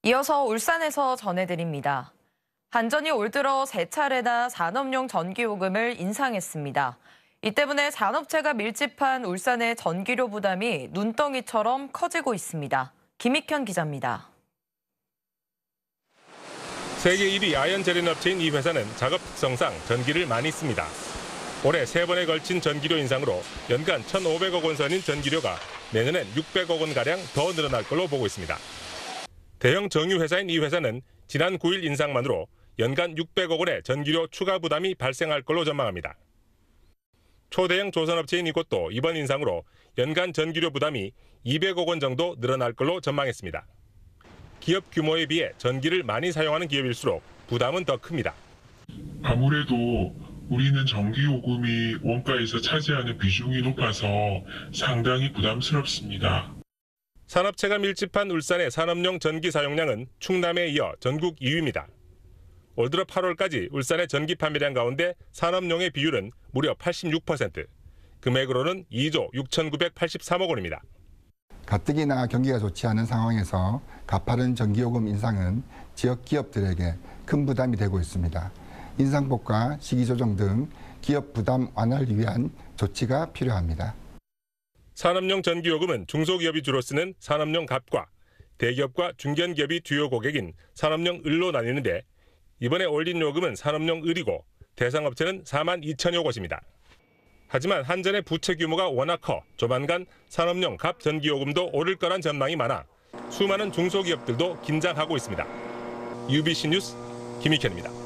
이어서 울산에서 전해드립니다. 한전이 올 들어 세 차례나 산업용 전기요금을 인상했습니다. 이 때문에 산업체가 밀집한 울산의 전기료 부담이 눈덩이처럼 커지고 있습니다. 김익현 기자입니다. 세계 1위 아연 제련업체인 이 회사는 작업 특성상 전기를 많이 씁니다. 올해 3번에 걸친 전기료 인상으로 연간 1,500억 원 선인 전기료가 내년엔 600억 원가량 더 늘어날 걸로 보고 있습니다. 대형 정유회사인 이 회사는 지난 9일 인상만으로 연간 600억 원의 전기료 추가 부담이 발생할 걸로 전망합니다. 초대형 조선업체인 이곳도 이번 인상으로 연간 전기료 부담이 200억 원 정도 늘어날 걸로 전망했습니다. 기업 규모에 비해 전기를 많이 사용하는 기업일수록 부담은 더 큽니다. 아무래도 우리는 전기요금이 원가에서 차지하는 비중이 높아서 상당히 부담스럽습니다. 산업체가 밀집한 울산의 산업용 전기 사용량은 충남에 이어 전국 2위입니다. 올 들어 8월까지 울산의 전기 판매량 가운데 산업용의 비율은 무려 86%, 금액으로는 2조 6,983억 원입니다. 가뜩이나 경기가 좋지 않은 상황에서 가파른 전기요금 인상은 지역 기업들에게 큰 부담이 되고 있습니다. 인상폭과 시기 조정 등 기업 부담 완화를 위한 조치가 필요합니다. 산업용 전기요금은 중소기업이 주로 쓰는 산업용 갑과 대기업과 중견기업이 주요 고객인 산업용 을로 나뉘는데 이번에 올린 요금은 산업용 을이고 대상업체는 4만 2천여 곳입니다. 하지만 한전의 부채 규모가 워낙 커 조만간 산업용 갑 전기요금도 오를 거란 전망이 많아 수많은 중소기업들도 긴장하고 있습니다. UBC 뉴스 김익현입니다.